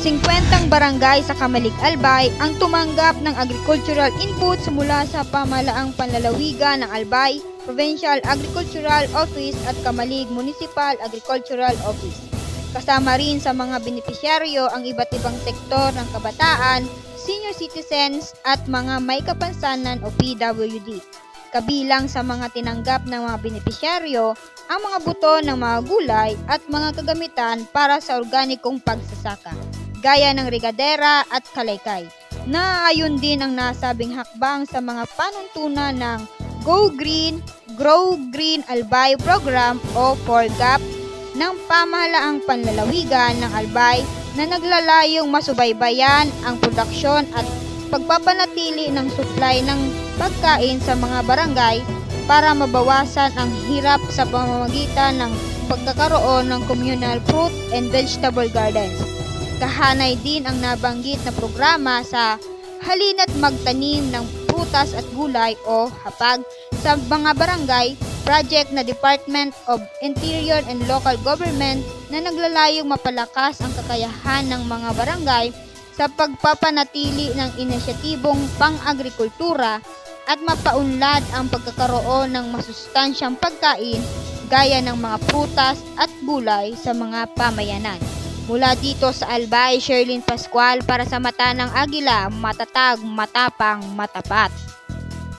50 barangay sa Kamalig Albay ang tumanggap ng agricultural inputs mula sa pamahalaang panlalawigan ng Albay, Provincial Agricultural Office at Kamalig Municipal Agricultural Office. Kasama rin sa mga benepisyaryo ang iba't ibang sektor ng kabataan, senior citizens at mga may kapansanan o PWD. Kabilang sa mga tinanggap ng mga benepisyaryo ang mga buto ng mga gulay at mga kagamitan para sa organikong pagsasaka, gaya ng regadera at kalaykay. Naaayon din ang nasabing hakbang sa mga panuntunan ng Go Green, Grow Green Albay Program o 4GAP ng pamahalaang panlalawigan ng Albay na naglalayong masubaybayan ang produksyon at pagpapanatili ng supply ng pagkain sa mga barangay para mabawasan ang hirap sa pamamagitan ng pagkakaroon ng communal fruit and vegetable gardens. Kahanay din ang nabanggit na programa sa Halina't Magtanim ng Prutas at Gulay o HAPAG sa mga barangay, project na Department of Interior and Local Government na naglalayong mapalakas ang kakayahan ng mga barangay sa pagpapanatili ng inisyatibong pang-agrikultura at mapaunlad ang pagkakaroon ng masustansyang pagkain gaya ng mga prutas at gulay sa mga pamayanan. Mula dito sa Albay, Sherlyn Pascual para sa Mata ng Agila, matatag, matapang, matapat.